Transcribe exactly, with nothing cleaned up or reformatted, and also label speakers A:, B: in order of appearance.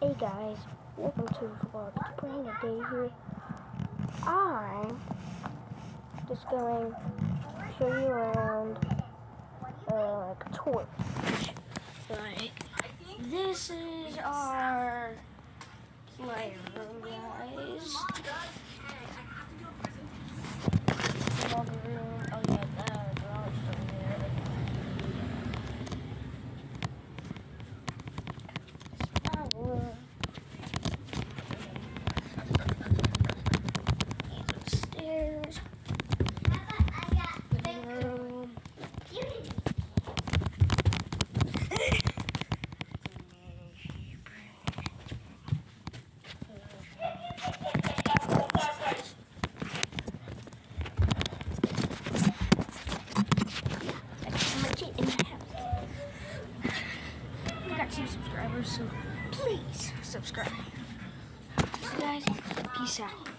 A: Hey guys, welcome to the vlog. It's Brandon Day here. I'm just going to show you around uh, like a tour. Like, this is our playroom, guys. Another room. Oh yeah, that garage over there. It's my room. Upstairs. Living room. We got two subscribers, so please subscribe. So guys, peace out.